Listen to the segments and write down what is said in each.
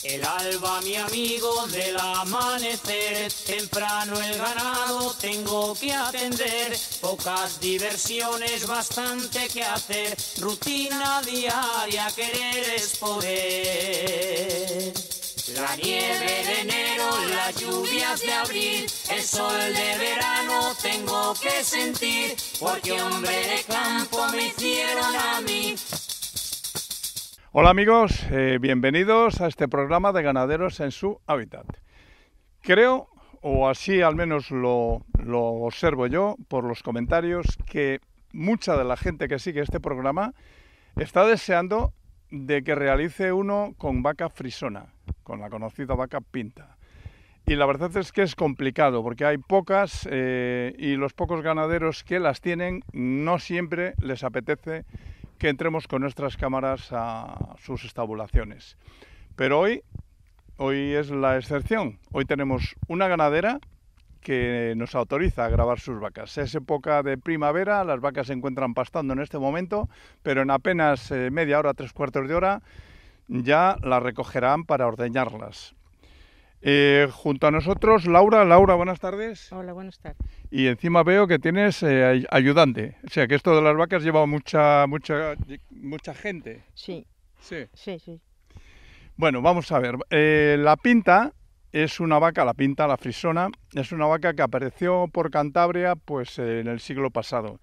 El alba, mi amigo, del amanecer, temprano el ganado tengo que atender, pocas diversiones, bastante que hacer, rutina diaria, querer es poder. La nieve de enero, las lluvias de abril, el sol de verano tengo que sentir, porque hombre de campo me hicieron a mí. Hola amigos, bienvenidos a este programa de Ganaderos en su hábitat. Creo, o así al menos lo observo yo por los comentarios, que mucha de la gente que sigue este programa está deseando de que realice uno con vaca frisona, con la conocida vaca pinta. Y la verdad es que es complicado porque hay pocas y los pocos ganaderos que las tienen no siempre les apetece que entremos con nuestras cámaras a sus estabulaciones. Pero hoy es la excepción. Hoy tenemos una ganadera que nos autoriza a grabar sus vacas. Es época de primavera, las vacas se encuentran pastando en este momento, pero en apenas media hora, 3/4 de hora, ya las recogerán para ordeñarlas. Junto a nosotros, Laura. Laura, buenas tardes. Hola, buenas tardes. Y encima veo que tienes ayudante. O sea, que esto de las vacas lleva mucha gente. Sí. Sí. Sí, sí. Bueno, vamos a ver. La pinta es una vaca, la pinta, la frisona, es una vaca que apareció por Cantabria pues en el siglo pasado.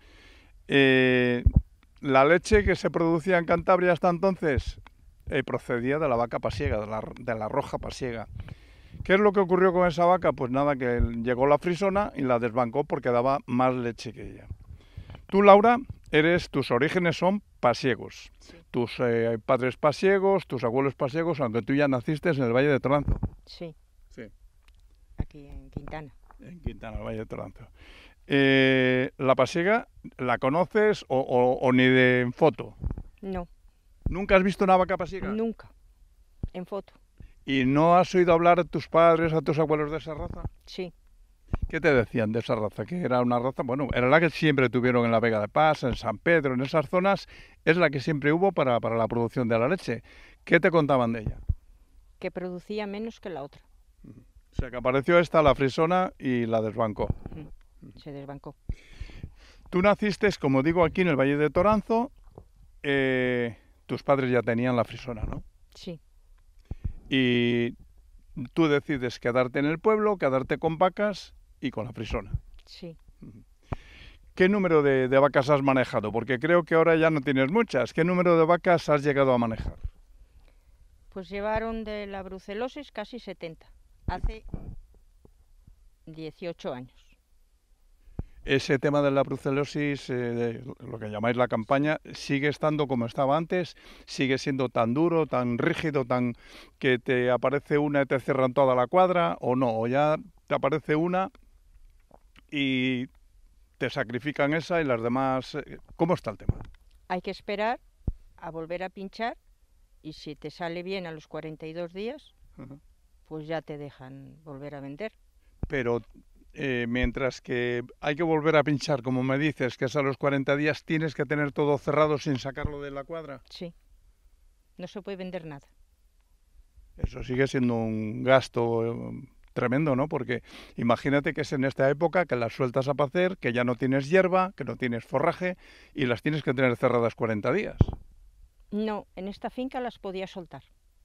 La leche que se producía en Cantabria hasta entonces procedía de la vaca pasiega, de la roja pasiega. ¿Qué es lo que ocurrió con esa vaca? Pues nada, que llegó la frisona y la desbancó porque daba más leche que ella. Tú, Laura, tus orígenes son pasiegos. Sí. Tus padres pasiegos, tus abuelos pasiegos, aunque tú ya naciste en el Valle de Toranzo. Sí. Sí. Aquí en Quintana. En Quintana, el Valle de Toranzo. ¿La pasiega la conoces o ni de foto? No. ¿Nunca has visto una vaca pasiega? Nunca. En foto. ¿Y no has oído hablar a tus padres, a tus abuelos de esa raza? Sí. ¿Qué te decían de esa raza? Que era una raza, bueno, era la que siempre tuvieron en la Vega de Paz, en San Pedro, en esas zonas, es la que siempre hubo para la producción de la leche. ¿Qué te contaban de ella? Que producía menos que la otra. O sea, que apareció esta, la frisona, y la desbancó. Se desbancó. Tú naciste, como digo, aquí en el Valle de Toranzo. Tus padres ya tenían la frisona, ¿no? Sí. Y tú decides quedarte en el pueblo, quedarte con vacas y con la frisona. Sí. ¿Qué número de vacas has manejado? Porque creo que ahora ya no tienes muchas. ¿Qué número de vacas has llegado a manejar? Pues llevaron de la brucelosis casi 70, hace 18 años. Ese tema de la brucelosis, de lo que llamáis la campaña, ¿sigue estando como estaba antes? ¿Sigue siendo tan duro, tan rígido, tan que te aparece una y te cierran toda la cuadra? ¿O no? ¿O ya te aparece una y te sacrifican esa y las demás? ¿Cómo está el tema? Hay que esperar a volver a pinchar y si te sale bien a los 42 días, pues ya te dejan volver a vender. Pero mientras que hay que volver a pinchar, como me dices, que es a los 40 días, ¿tienes que tener todo cerrado sin sacarlo de la cuadra? Sí, no se puede vender nada. Eso sigue siendo un gasto tremendo, ¿no? Porque imagínate que es en esta época que las sueltas a pacer, que ya no tienes hierba, que no tienes forraje y las tienes que tener cerradas 40 días. No, en esta finca las podía soltar.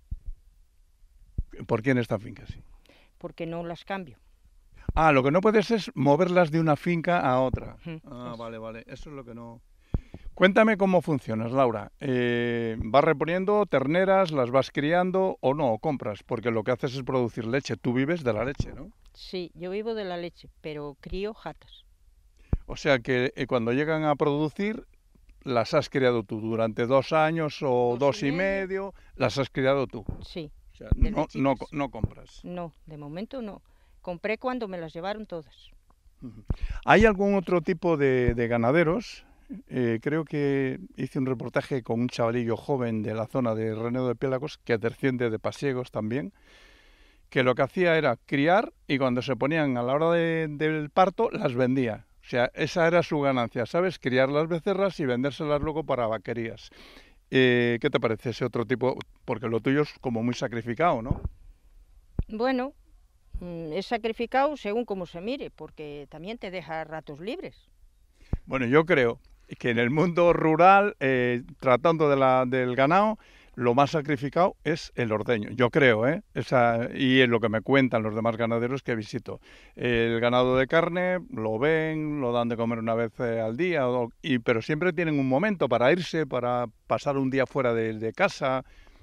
¿Por qué en esta finca sí? Porque no las cambio. Ah, lo que no puedes es moverlas de una finca a otra. Eso. Vale. Eso es lo que no... Cuéntame cómo funcionas, Laura. ¿Vas reponiendo terneras, las vas criando o no, o compras? Porque lo que haces es producir leche. Tú vives de la leche, ¿no? Sí, yo vivo de la leche, pero crío jatas. O sea que cuando llegan a producir, las has criado tú durante 2 años o 2 y medio, las has criado tú. Sí. O sea, no compras. No, de momento no. Compré cuando me las llevaron todas. ¿Hay algún otro tipo de ganaderos? Creo que hice un reportaje con un chavalillo joven de la zona de Renedo de Piélagos, que desciende de pasiegos también, que lo que hacía era criar y cuando se ponían a la hora del parto las vendía. O sea, esa era su ganancia, ¿sabes? Criar las becerras y vendérselas luego para vaquerías. ¿Qué te parece ese otro tipo? Porque lo tuyo es como muy sacrificado, ¿no? Bueno, es sacrificado según como se mire, porque también te deja ratos libres. Bueno, yo creo que en el mundo rural, tratando del ganado, lo más sacrificado es el ordeño. Yo creo, ¿eh? Y es lo que me cuentan los demás ganaderos que visito. El ganado de carne lo ven, lo dan de comer una vez al día, pero siempre tienen un momento para irse, para pasar un día fuera de casa.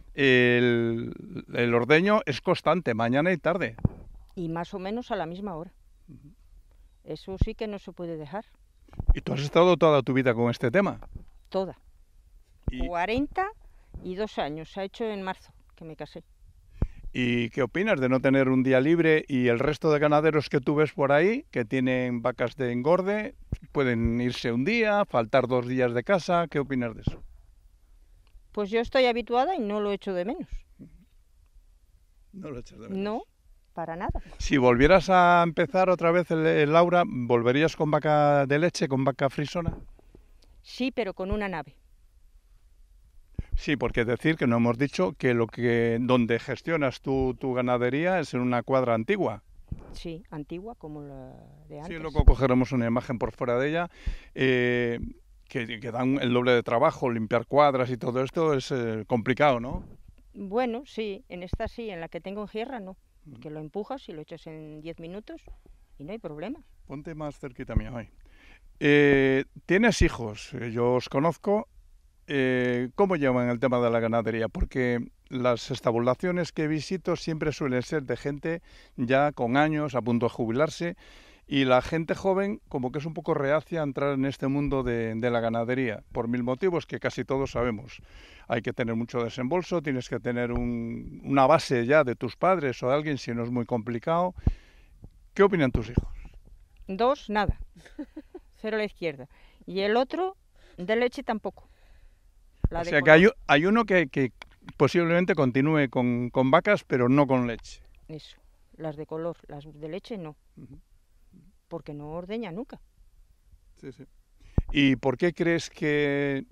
El ordeño es constante, mañana y tarde. Y más o menos a la misma hora. Eso sí que no se puede dejar. ¿Y tú has estado toda tu vida con este tema? Toda. Y- 42 años, se ha hecho en marzo que me casé. ¿Y qué opinas de no tener un día libre y el resto de ganaderos que tú ves por ahí, que tienen vacas de engorde, pueden irse un día, faltar 2 días de casa? ¿Qué opinas de eso? Pues yo estoy habituada y no lo echo de menos. No lo echas de menos. No, para nada. Si volvieras a empezar otra vez, Laura, ¿volverías con vaca de leche, con vaca frisona? Sí, pero con una nave. Sí, porque es decir que no hemos dicho que donde gestionas tu ganadería es en una cuadra antigua. Sí, antigua como la de antes. Sí, luego cogeremos una imagen por fuera de ella, que dan el doble de trabajo, limpiar cuadras y todo esto es complicado, ¿no? Bueno, sí, en esta sí, en la que tengo en Gierra no. Que lo empujas y lo echas en 10 minutos y no hay problema. Ponte más cerquita mía hoy. ¿Tienes hijos? Yo os conozco. ¿Cómo llevan el tema de la ganadería? Porque las estabulaciones que visito siempre suelen ser de gente ya con años, a punto de jubilarse, y la gente joven como que es un poco reacia a entrar en este mundo de la ganadería, por 1000 motivos que casi todos sabemos. Hay que tener mucho desembolso, tienes que tener una base ya de tus padres o de alguien, si no es muy complicado. ¿Qué opinan tus hijos? 2, nada. 0 a la izquierda. Y el otro, de leche tampoco. O sea que hay uno que posiblemente continúe con vacas, pero no con leche. Eso, las de color, las de leche no. Porque no ordeña nunca. Sí, sí. ¿Y por qué crees que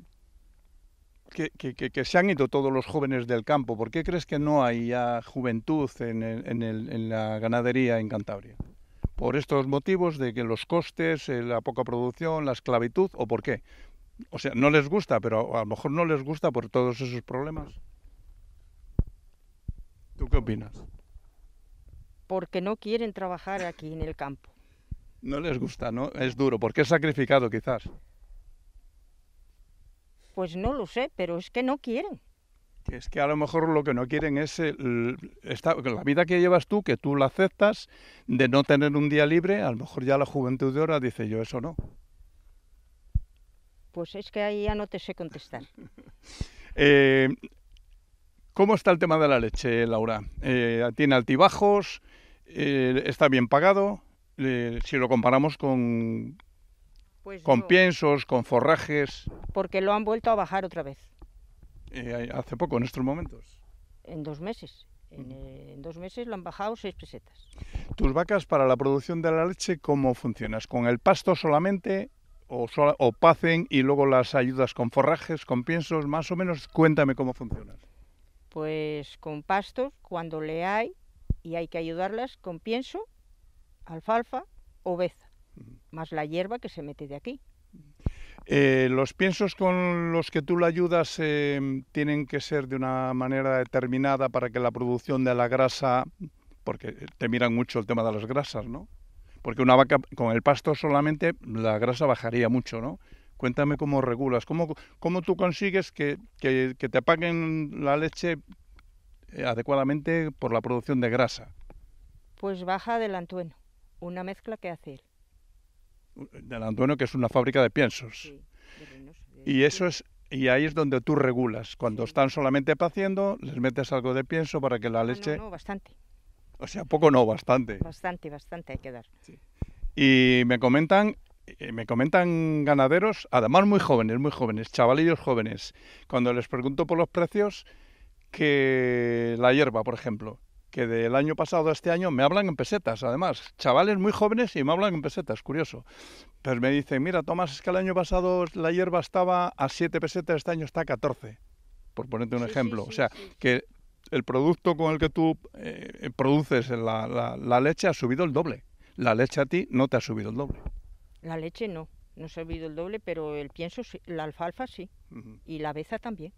se han ido todos los jóvenes del campo? ¿Por qué crees que no hay ya juventud en la ganadería en Cantabria? ¿Por estos motivos de que los costes, la poca producción, la esclavitud o por qué? O sea, no les gusta, pero a lo mejor no les gusta por todos esos problemas. ¿Tú qué opinas? Porque no quieren trabajar aquí en el campo. No les gusta, ¿no? Es duro, porque es sacrificado quizás. Pues no lo sé, pero es que no quieren. Es que a lo mejor lo que no quieren es la vida que llevas tú, que tú la aceptas, de no tener un día libre. A lo mejor ya la juventud de ahora dice yo eso no. Pues es que ahí ya no te sé contestar. ¿Cómo está el tema de la leche, Laura? ¿Tiene altibajos? ¿Está bien pagado? Si lo comparamos con piensos, con forrajes. Porque lo han vuelto a bajar otra vez. Hace poco, en estos momentos. En 2 meses. En 2 meses lo han bajado 6 pesetas. ¿Tus vacas para la producción de la leche cómo funcionas? ¿Con el pasto solamente o pacen y luego las ayudas con forrajes, con piensos? Más o menos, cuéntame cómo funcionan. Pues con pastos, cuando le hay, y hay que ayudarlas con pienso, alfalfa o beza, más la hierba que se mete de aquí. ¿Los piensos con los que tú le ayudas tienen que ser de una manera determinada para que la producción de la grasa, porque te miran mucho el tema de las grasas, ¿no? Porque una vaca con el pasto solamente la grasa bajaría mucho, ¿no? Cuéntame cómo regulas, cómo tú consigues que te paguen la leche adecuadamente por la producción de grasa. Pues baja del Antueno, una mezcla que hace él. Del Antueno, que es una fábrica de piensos. Sí, de Reynosa, Y eso es, y ahí es donde tú regulas. Cuando están solamente paciendo, les metes algo de pienso para que la leche... No, bastante. O sea, poco no, bastante. Bastante hay que dar. Sí. Y me comentan ganaderos, además muy jóvenes, chavalillos jóvenes, cuando les pregunto por los precios, que la hierba, por ejemplo, que del año pasado a este año me hablan en pesetas, además, chavales muy jóvenes y me hablan en pesetas, curioso. Pues me dicen, mira, Tomás, es que el año pasado la hierba estaba a 7 pesetas, este año está a 14. por ponerte un Sí, ejemplo. sí, O sea, sí. que el producto con el que tú produces la leche ha subido el doble. La leche a ti no te ha subido el doble. La leche no ha subido el doble, pero el pienso sí, la alfalfa sí, Ujú. y la beza también.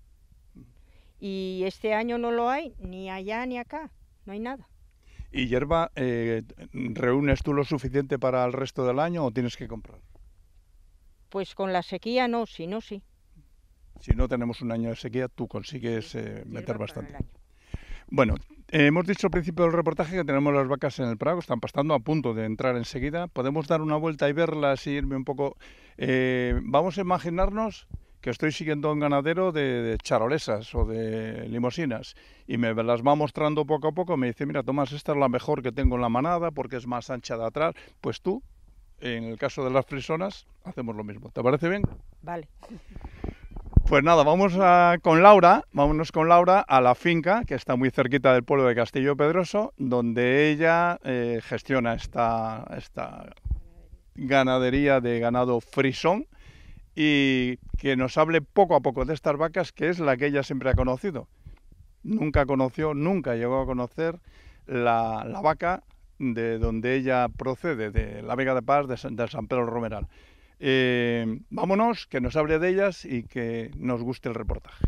Y este año no lo hay, ni allá ni acá, no hay nada. ¿Y hierba, reúnes tú lo suficiente para el resto del año o tienes que comprar? Pues con la sequía no, si no, sí. Si no tenemos un año de sequía, tú consigues meter Hierba para bastante. el año. Bueno, hemos dicho al principio del reportaje que tenemos las vacas en el prado, están pastando a punto de entrar enseguida. Podemos dar una vuelta y verlas y irme un poco... vamos a imaginarnos que estoy siguiendo a un ganadero de charolesas o de limosinas y me las va mostrando poco a poco. Me dice, mira, Tomás, esta es la mejor que tengo en la manada porque es más ancha de atrás. Pues tú, en el caso de las frisonas, hacemos lo mismo. ¿Te parece bien? Vale. Pues nada, vámonos con Laura a la finca, que está muy cerquita del pueblo de Castillo Pedroso, donde ella gestiona esta ganadería de ganado frisón y que nos hable poco a poco de estas vacas, que es la que ella siempre ha conocido. Nunca llegó a conocer la vaca de donde ella procede, de la Vega de Paz, de San Pedro Romeral. Vámonos, que nos hable de ellas y que nos guste el reportaje.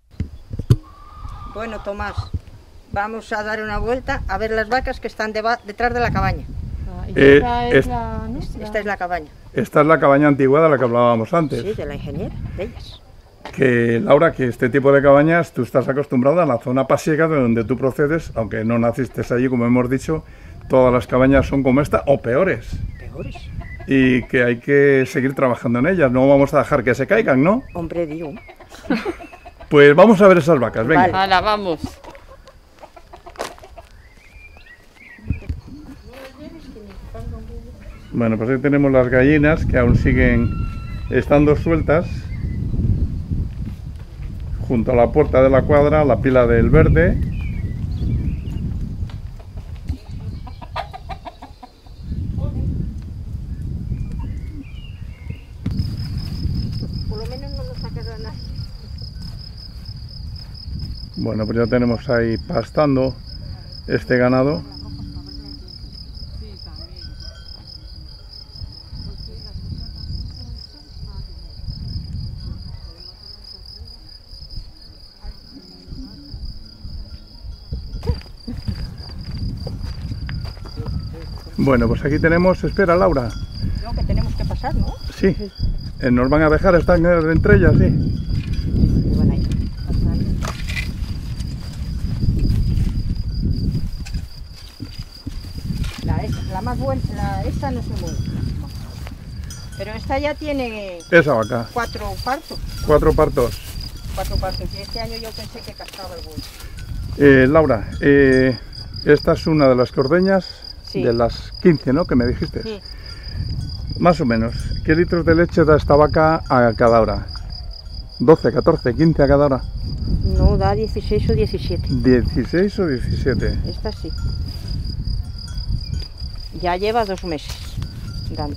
Bueno, Tomás, vamos a dar una vuelta a ver las vacas que están detrás de la cabaña. Esta es la, ¿no? Esta es la cabaña. Esta es la cabaña antigua de la que hablábamos antes. Sí, de la ingeniera, de ellas. Que, Laura, que este tipo de cabañas tú estás acostumbrada a la zona pasiega de donde tú procedes, aunque no naciste allí, como hemos dicho, todas las cabañas son como esta o peores. Peores. Y que hay que seguir trabajando en ellas, no vamos a dejar que se caigan, ¿no? Hombre, digo. Pues vamos a ver esas vacas, venga. Vale. Hala, vamos. Bueno, pues ahí tenemos las gallinas que aún siguen estando sueltas junto a la puerta de la cuadra, la pila del verde. Por lo menos no lo sacas a nadie. Bueno, pues ya tenemos ahí pastando este ganado. Bueno, pues aquí tenemos, espera Laura, No, que tenemos que pasar, ¿no? sí, nos van a dejar estar entre ellas, sí. Que van a ir. La más buena, esta no se mueve. Pero esta ya tiene Esa vaca, 4 partos. 4 partos. 4 partos. Y este año yo pensé que cascaba el huevo. Laura, esta es una de las que ordeñas, Sí. de las 15, ¿no? Que me dijiste. Sí. Más o menos, ¿qué litros de leche da esta vaca a cada hora? 12, 14, 15 a cada hora. No, da 16 o 17. 16 o 17. Esta sí. Ya lleva 2 meses dando.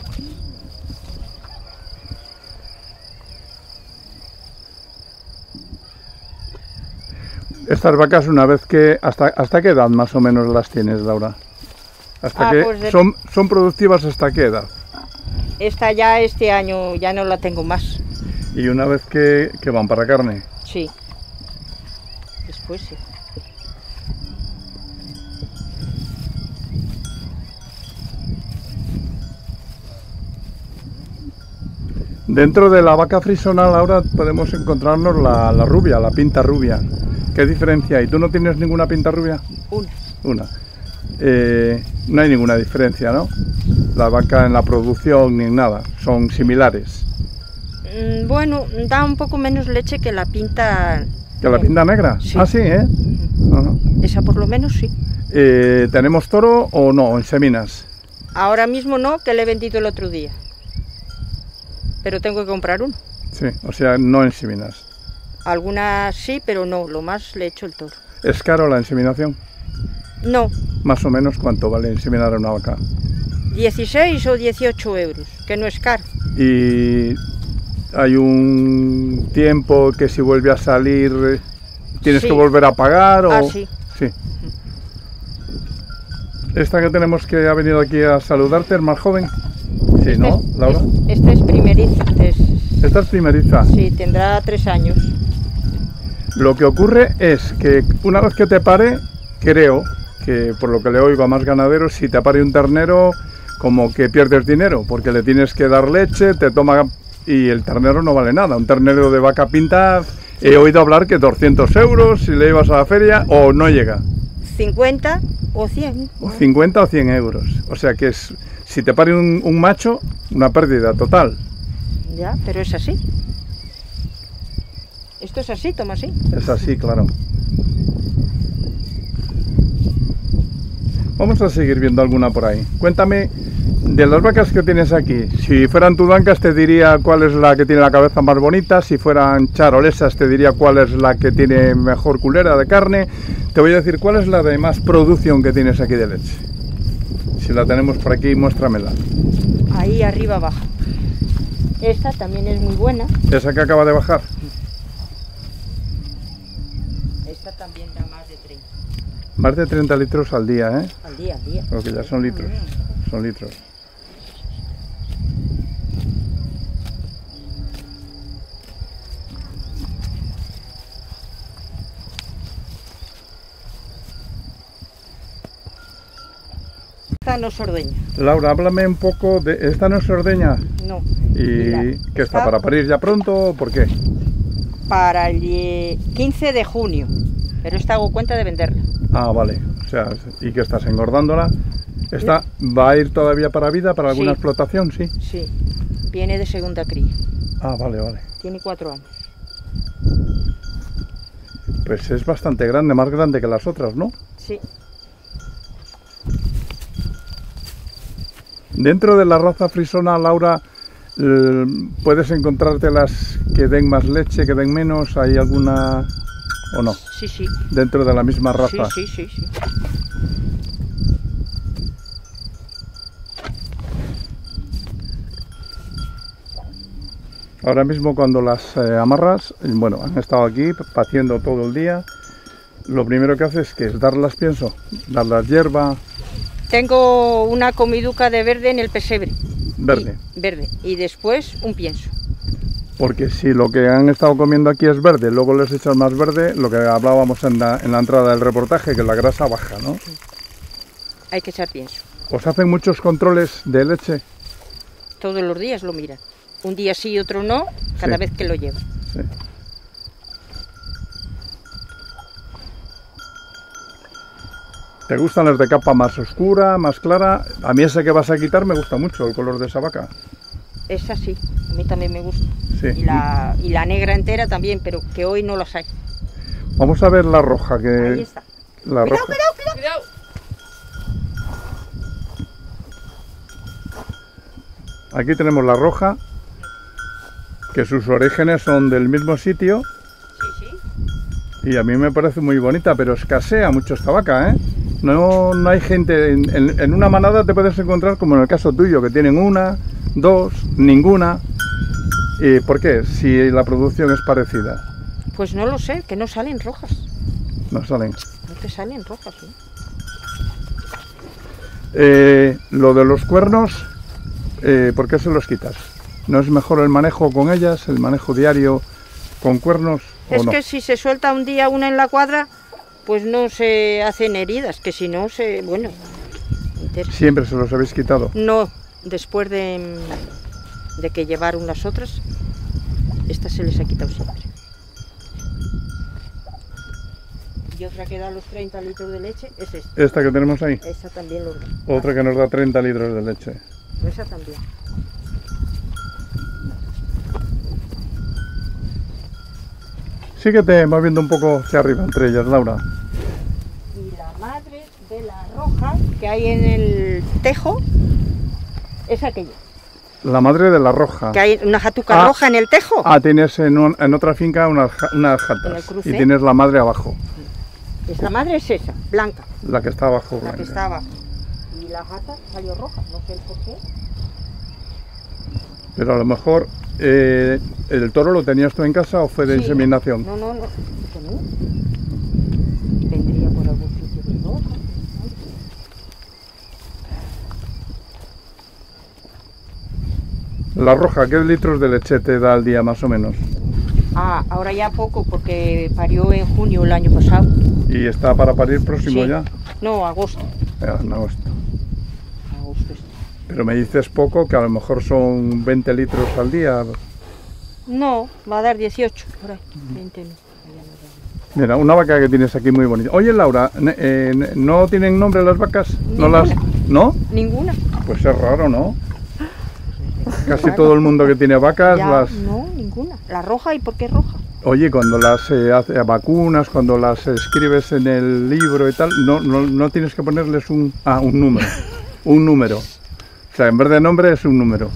Estas vacas, una vez que... ¿Hasta qué edad más o menos las tienes, Laura? ¿Hasta qué Pues son productivas hasta qué edad? Esta ya este año ya no la tengo más. Y una vez que van para carne. Sí. Después sí. Dentro de la vaca frisona, Laura, podemos encontrarnos la rubia, la pinta rubia. ¿Qué diferencia hay? ¿Tú no tienes ninguna pinta rubia? Una. Una. No hay ninguna diferencia, ¿no? La vaca en la producción ni nada, son similares. Bueno, da un poco menos leche que la pinta. ¿Que la pinta negra? Sí. Ah, sí, ¿eh? Ajá. Esa por lo menos sí. ¿Tenemos toro o no, en seminas? Ahora mismo no, que le he vendido el otro día. Pero tengo que comprar uno. Sí, o sea, no en seminas. Algunas sí, pero no, lo más le he hecho el toro. ¿Es caro la inseminación? No, Más o menos, ¿cuánto vale inseminar a una vaca? 16 o 18 euros, que no es caro. Y hay un tiempo que si vuelve a salir tienes Sí. que volver a pagar o... Ah, sí. Sí. Esta que tenemos que ha venido aquí a saludarte es más joven. Sí, Este ¿no, es- Laura? Este es primeriza. Esta es primeriza. Sí, tendrá 3 años. Lo que ocurre es que una vez que te pare, creo que por lo que le oigo a más ganaderos, si te pare un ternero, como que pierdes dinero, porque le tienes que dar leche, te toma y el ternero no vale nada. Un ternero de vaca pinta, he oído hablar que 200 euros si le ibas a la feria o no llega, 50 o 100. o 50 o 100 euros. O sea que es, si te pare un macho, una pérdida total. Ya, pero es así. Esto es así, toma así. Es así, claro. Vamos a seguir viendo alguna por ahí. Cuéntame, de las vacas que tienes aquí, si fueran tudancas te diría cuál es la que tiene la cabeza más bonita, si fueran charolesas te diría cuál es la que tiene mejor culera de carne, te voy a decir cuál es la de más producción que tienes aquí de leche. Si la tenemos por aquí, muéstramela. Ahí arriba baja. Esta también es muy buena. Esa que acaba de bajar. Esta también da más de 30 Más de 30 litros al día, ¿eh? al día, al día. Porque ya son litros. Son litros. Esta no es ordeña. Laura, háblame un poco de... ¿Esta no es ordeña? No. ¿Y qué está? ¿Para parir ya pronto o por qué? Para el 15 de junio. Pero esta hago cuenta de venderla. Ah, vale. O sea, ¿y qué estás engordándola? ¿Esta va a ir todavía para vida, para alguna Sí. explotación? Sí. Sí. Viene de segunda cría. Ah, vale, vale. Tiene 4 años. Pues es bastante grande, más grande que las otras, ¿no? Sí. Dentro de la raza frisona, Laura, ¿puedes encontrarte las que den más leche, que den menos? ¿Hay alguna o no? Sí, sí. Dentro de la misma raza. Sí, sí, sí, sí. Ahora mismo cuando las amarras, bueno, han estado aquí paciendo todo el día. Lo primero que haces que es darlas, pienso, darlas hierba Tengo una comiduca de verde en el pesebre. verde. Verde. Y después un pienso. Porque si lo que han estado comiendo aquí es verde, luego les echas más verde, lo que hablábamos en la entrada del reportaje, que la grasa baja, ¿no? Hay que echar pienso. ¿Os hacen muchos controles de leche? Todos los días lo miran. Un día sí y otro no, cada Sí. vez que lo lleva. Sí. ¿Te gustan las de capa más oscura, más clara? A mí esa que vas a quitar me gusta mucho, el color de esa vaca. Esa sí, a mí también me gusta. Sí. Y la negra entera también, pero que hoy no las hay. Vamos a ver la roja, Ahí que está. la roja. Cuidado. Aquí tenemos la roja, que sus orígenes son del mismo sitio Sí, sí. y a mí me parece muy bonita, pero escasea mucho esta vaca, ¿eh? No hay gente, en una manada te puedes encontrar como en el caso tuyo, que tienen una, dos, ninguna. ¿Y por qué? Si la producción es parecida, Pues no lo sé, que no salen rojas. no salen. No te salen rojas, ¿eh? Lo de los cuernos, ¿por qué se los quitas? ¿No es mejor el manejo con ellas, el manejo diario con cuernos o Es no? que si se suelta un día una en la cuadra, pues no se hacen heridas, que si no se... Bueno, Siempre se los habéis quitado. no, después de que llevaron las otras, esta se les ha quitado siempre. Y otra que da los 30 litros de leche es esta. Esta que tenemos ahí, Esa también lo da. otra que nos da 30 litros de leche. Esa también. Síguete moviendo un poco hacia arriba entre ellas, Laura. Y la madre de la roja que hay en el tejo es aquella. La madre de la roja. Que hay una jatuca Ah. roja en el tejo. Ah, tienes en otra finca unas En el jatas cruce. y tienes la madre abajo, Esta madre es esa, blanca, la que está abajo la blanca. que está abajo. Y la jata salió roja, no sé el por qué. Pero a lo mejor ¿el toro lo tenías tú en casa o fue de Sí. inseminación? No, que no. La roja, ¿qué litros de leche te da al día más o menos? Ah, ahora ya poco, porque parió en junio el año pasado. ¿Y está para parir próximo Sí. ya? No, agosto. En agosto. Agosto está. Pero me dices poco, que a lo mejor son 20 litros al día. No, va a dar 18, por ahí. 20 no. Ya no da. Mira, una vaca que tienes aquí muy bonita. Oye, Laura, ¿no tienen nombre las vacas? ¿No las? ¿No? Ninguna. Pues es raro, ¿no? Casi todo el mundo que tiene vacas Ya, las... No, ninguna. La roja, ¿y por qué roja? Oye, cuando las vacunas, cuando las escribes en el libro y tal, no tienes que ponerles un número. Un número. O sea, en vez de nombre es un número.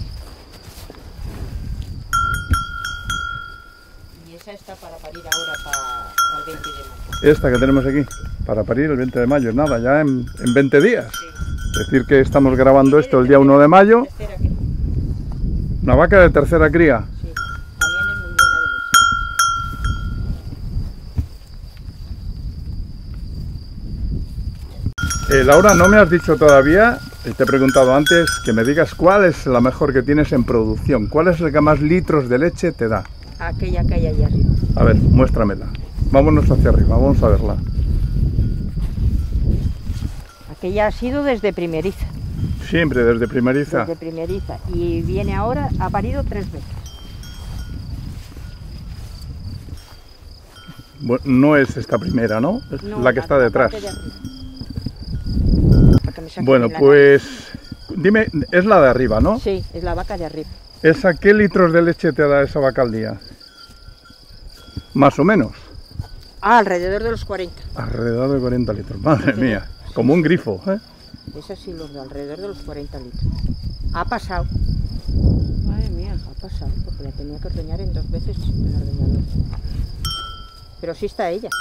Y esa está para parir ahora, para el 20 de mayo. Esta que tenemos aquí, para parir el 20 de mayo, nada, ya en 20 días. Sí. Es decir, que estamos grabando esto el día 1 de mayo. Tercera que- Una vaca de tercera cría. Sí, también es muy buena de leche. Laura, no me has dicho todavía, te he preguntado antes, que me digas cuál es la mejor que tienes en producción. ¿Cuál es la que más litros de leche te da? Aquella que hay allá arriba. A ver, muéstramela. Vámonos hacia arriba, vamos a verla. Aquella ha sido desde primeriza. Siempre desde primeriza. Desde primeriza. Y viene ahora, ha parido 3 veces. Bueno, no es esta primera, ¿no? Es No, la que está detrás. parte de arriba. Para que me saquen Bueno, la pues dime, es la de arriba, ¿no? nariz. Sí, es la vaca de arriba. ¿Esa qué litros de leche te da esa vaca al día? Más o menos. Ah, alrededor de los 40. Alrededor de 40 litros. Madre mía, como un grifo, ¿eh? Esa sí, los de alrededor de los 40 litros. Ha pasado. Madre mía, ha pasado, porque la tenía que ordeñar en 2 veces en la ordeñadora. Pero sí está ella.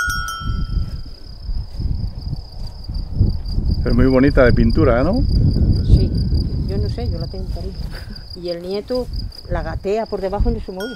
Es muy bonita de pintura, ¿no? Sí, yo no sé, yo la tengo cariño. Y el nieto la gatea por debajo y no se mueve.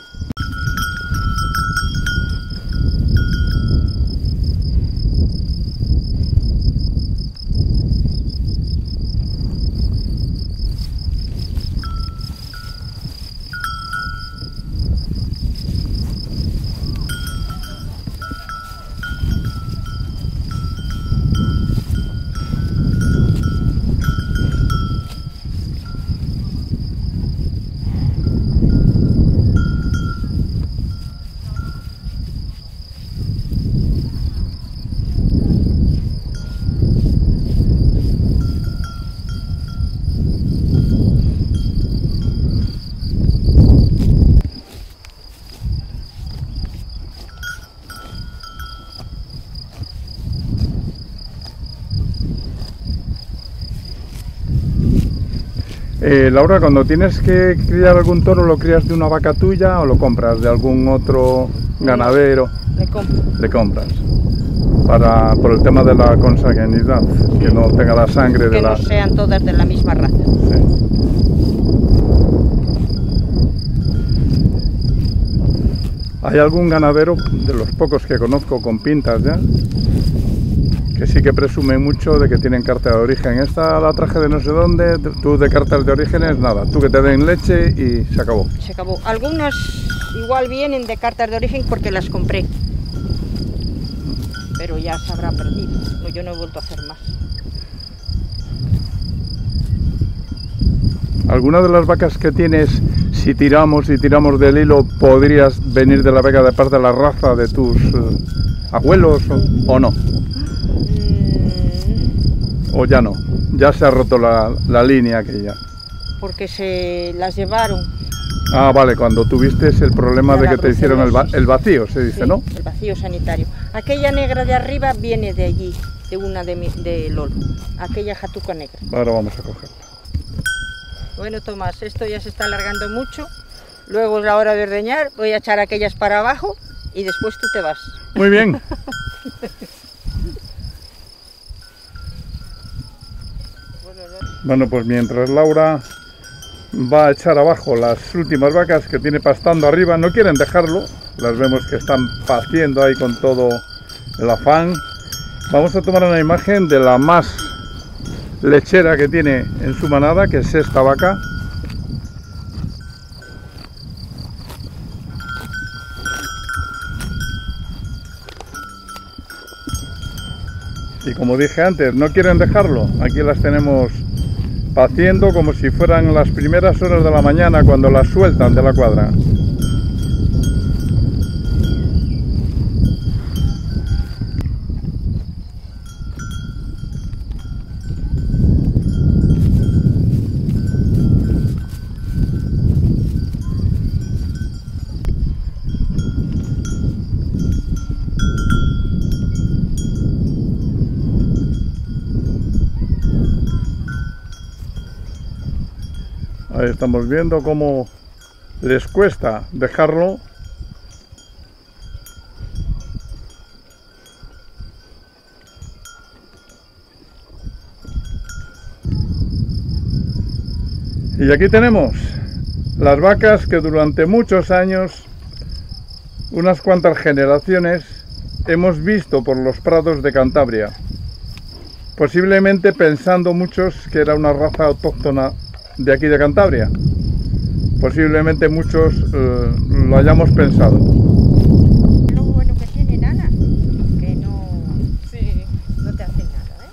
Laura, cuando tienes que criar algún toro, ¿lo crías de una vaca tuya o lo compras de algún otro ganadero? Le compro. Le compras. Por el tema de la consanguinidad, que no tenga la sangre de Que la... no sean todas de la misma raza. Sí. ¿Hay algún ganadero, de los pocos que conozco con pintas ya, que sí que presume mucho de que tienen carta de origen? Esta la traje de no sé dónde, tú de cartas de orígenes, nada, tú que te den leche y se acabó. Se acabó. Algunas igual vienen de cartas de origen porque las compré. Pero ya se habrá perdido. No, yo no he vuelto a hacer más. ¿Alguna de las vacas que tienes, si tiramos del hilo, podrías venir de la vaca de parte de la raza de tus abuelos o no? ¿O ya no? Ya se ha roto la línea aquella. Porque se las llevaron. Ah, vale, cuando tuviste el problema De de la que te hicieron el vacío, se dice, Sí, ¿no? el vacío sanitario. Aquella negra de arriba viene de allí, de una de Lolo. Aquella jatuca negra. Ahora vamos a cogerla. Bueno, Tomás, esto ya se está alargando mucho. Luego es la hora de ordeñar. Voy a echar aquellas para abajo y después tú te vas. Muy bien. Bueno, pues mientras Laura va a echar abajo las últimas vacas que tiene pastando arriba, no quieren dejarlo, las vemos que están paciendo ahí con todo el afán Vamos a tomar una imagen de la más lechera que tiene en su manada, que es esta vaca. Y como dije antes, no quieren dejarlo. Aquí las tenemos paciendo como si fueran las primeras horas de la mañana cuando las sueltan de la cuadra. Ahí estamos viendo cómo les cuesta dejarlo. Y aquí tenemos las vacas que durante muchos años, unas cuantas generaciones, hemos visto por los prados de Cantabria. Posiblemente pensando muchos que era una raza autóctona de aquí de Cantabria. Posiblemente muchos lo hayamos pensado. Lo bueno que tiene Nana, que no, sí, no te hace nada,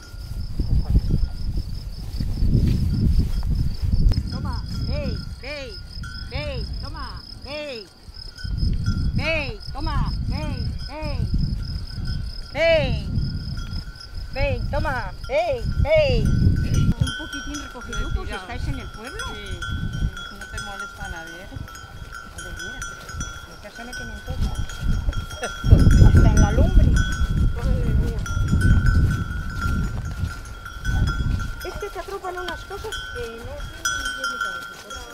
Toma, hey, hey, hey, toma, hey, hey, toma, hey, hey, hey, hey, toma, hey, hey. Un poquitín recogido porque estáis en el pueblo. Sí, no te molesta a nadie. Madre mía, en casa me tienen todo. Hasta en la lumbre. Madre mía. Es que se atropan unas cosas que no tienen ni pies ni cabeza.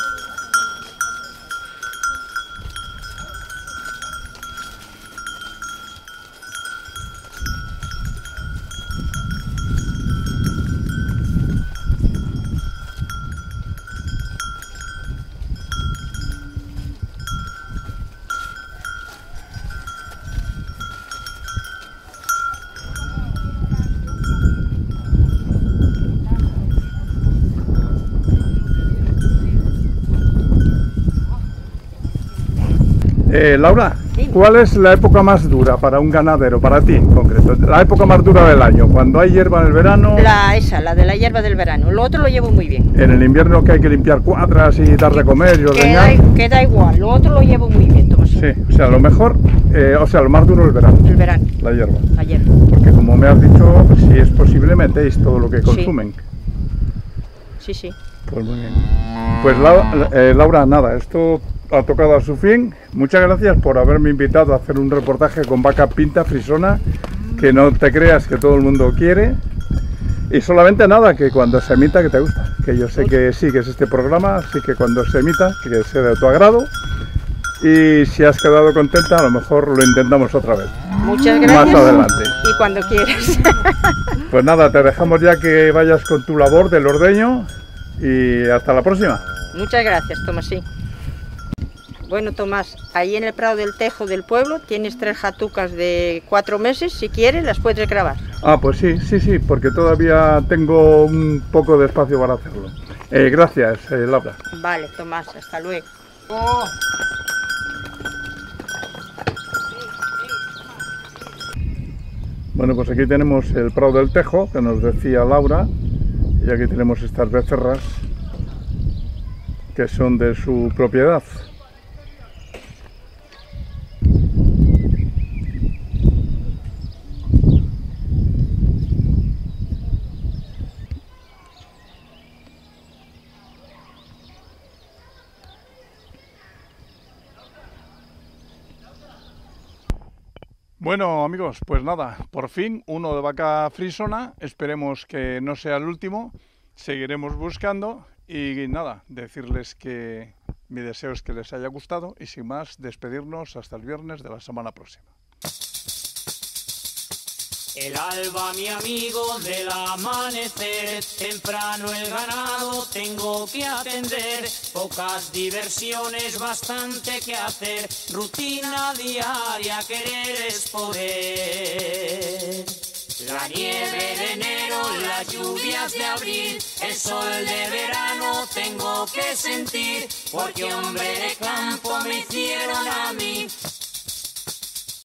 Laura, Sí. ¿cuál es la época más dura para un ganadero, para ti en concreto? La época más dura del año, cuando hay hierba en el verano, La de la hierba del verano. Lo otro lo llevo muy bien. en el invierno que hay que limpiar cuadras y dar de comer y ordeñar. Queda igual. Lo otro lo llevo muy bien, Tomasín. Sí, o sea, lo mejor, lo más duro el verano, El verano, la hierba. la hierba. Porque como me has dicho, si es posible metéis todo lo que consumen. Sí, sí. Pues muy bien. Pues Laura, nada, esto ha tocado a su fin. Muchas gracias por haberme invitado a hacer un reportaje con vaca pinta frisona, que no te creas que todo el mundo quiere. Y solamente nada, que cuando se emita que te gusta, que yo sé que sigues este programa, así que cuando se emita, que sea de tu agrado. Y si has quedado contenta, a lo mejor lo intentamos otra vez. Muchas gracias. Más adelante. Y cuando quieras. Pues nada, te dejamos ya que vayas con tu labor del ordeño y hasta la próxima. Muchas gracias, Tomasín. Bueno, Tomás, ahí en el Prado del Tejo del pueblo tienes 3 jatucas de 4 meses. Si quieres, las puedes grabar. Ah, pues sí, porque todavía tengo un poco de espacio para hacerlo. Gracias, Laura. Vale, Tomás, hasta luego. Bueno, pues aquí tenemos el Prado del Tejo, que nos decía Laura, y aquí tenemos estas becerras que son de su propiedad. Bueno, amigos, pues nada, por fin uno de vaca frisona, esperemos que no sea el último, seguiremos buscando y nada, decirles que mi deseo es que les haya gustado y sin más, despedirnos hasta el viernes de la semana próxima. El alba, mi amigo, del amanecer, temprano el ganado tengo que atender, pocas diversiones, bastante que hacer, rutina diaria, querer es poder. La nieve de enero, las lluvias de abril, el sol de verano tengo que sentir, porque hombre de campo me hicieron a mí.